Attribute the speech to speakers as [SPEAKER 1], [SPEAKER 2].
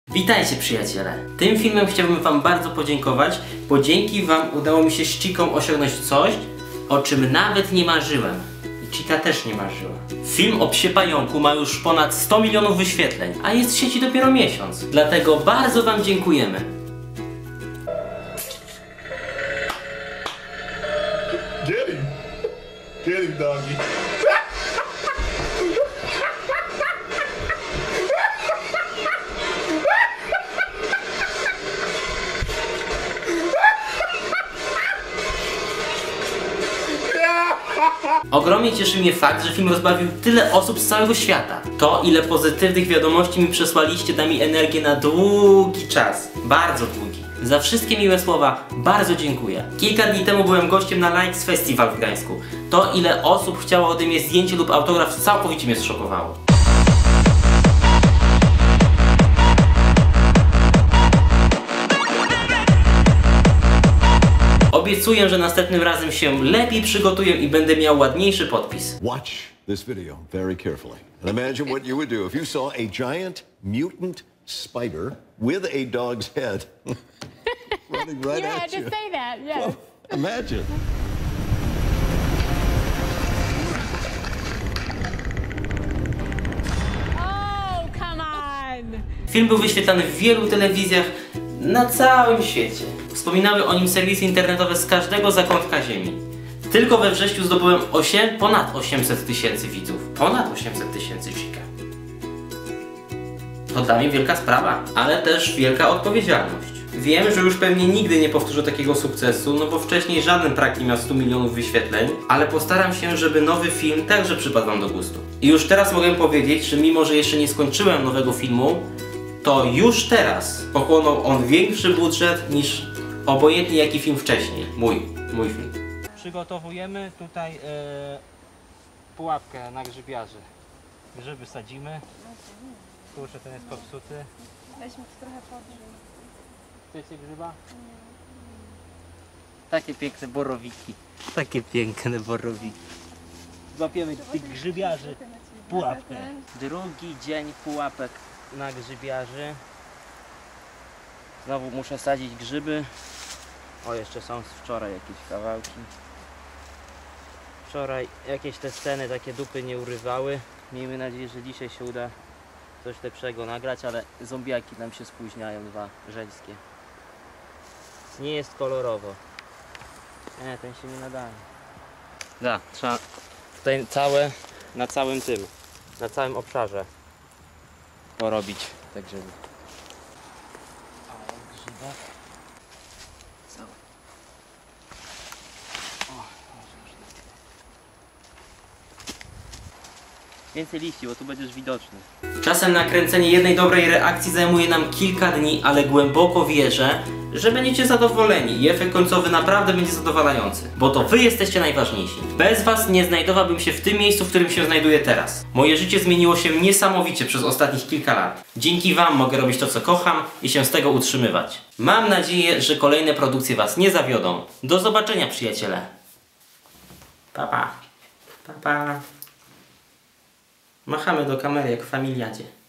[SPEAKER 1] Witajcie przyjaciele! Tym filmem chciałbym wam bardzo podziękować, bo dzięki wam udało mi się z Chiką osiągnąć coś, o czym nawet nie marzyłem. I Chica też nie marzyła. Film o psie pająku ma już ponad 100 milionów wyświetleń, a jest w sieci dopiero miesiąc. Dlatego bardzo wam dziękujemy.
[SPEAKER 2] Get him, doggy.
[SPEAKER 1] Ogromnie cieszy mnie fakt, że film rozbawił tyle osób z całego świata. To, ile pozytywnych wiadomości mi przesłaliście, da mi energię na długi czas. Bardzo długi. Za wszystkie miłe słowa bardzo dziękuję. Kilka dni temu byłem gościem na Likes Festival w Gdańsku. To, ile osób chciało ode mnie zdjęcie lub autograf, całkowicie mnie zszokowało. Obiecuję, że następnym razem się lepiej przygotuję i będę miał ładniejszy podpis.
[SPEAKER 2] Watch this video very carefully and imagine what you would do if you saw a giant mutant spider with a dog's head running right
[SPEAKER 3] You
[SPEAKER 2] at
[SPEAKER 3] had
[SPEAKER 2] you.
[SPEAKER 3] to say that, yes.
[SPEAKER 2] Well, imagine.
[SPEAKER 3] Oh, come on!
[SPEAKER 1] Film był wyświetlany w wielu telewizjach na całym świecie. Wspominały o nim serwisy internetowe z każdego zakątka ziemi. Tylko we wrześniu zdobyłem ponad 800 tysięcy widzów. Ponad 800 tysięcy, Chica. To dla mnie wielka sprawa, ale też wielka odpowiedzialność. Wiem, że już pewnie nigdy nie powtórzę takiego sukcesu, no bo wcześniej żaden prank nie miał 100 milionów wyświetleń, ale postaram się, żeby nowy film także przypadł wam do gustu. I już teraz mogę powiedzieć, że mimo, że jeszcze nie skończyłem nowego filmu, to już teraz pochłonął on większy budżet niż obojętnie jaki film wcześniej. Mój film. Przygotowujemy tutaj pułapkę na grzybiarzy. Grzyby sadzimy. Kurczę, ten jest popsuty.
[SPEAKER 3] Weźmy to trochę podrzej.
[SPEAKER 1] Chcecie grzyba? Takie piękne borowiki. Takie piękne borowiki. Złapiemy tych grzybiarzy pułapkę. Drugi dzień pułapek na grzybiarzy. Znowu muszę sadzić grzyby. O, jeszcze są z wczoraj jakieś kawałki. Wczoraj jakieś te sceny, takie dupy nie urywały. Miejmy nadzieję, że dzisiaj się uda coś lepszego nagrać, ale zombiaki nam się spóźniają, dwa żeńskie. Nie jest kolorowo. Nie, ten się nie nadaje. Da, trzeba tutaj na całym obszarze porobić te grzyby. A grzybach. Cały. Więcej liści, bo tu będziesz widoczny. Czasem nakręcenie jednej dobrej reakcji zajmuje nam kilka dni, ale głęboko wierzę, że będziecie zadowoleni i efekt końcowy naprawdę będzie zadowalający. Bo to wy jesteście najważniejsi. Bez was nie znajdowałbym się w tym miejscu, w którym się znajduję teraz. Moje życie zmieniło się niesamowicie przez ostatnich kilka lat. Dzięki wam mogę robić to, co kocham i się z tego utrzymywać. Mam nadzieję, że kolejne produkcje was nie zawiodą. Do zobaczenia, przyjaciele. Pa, pa. Pa, pa. Machamy do kamery jak w familiadzie.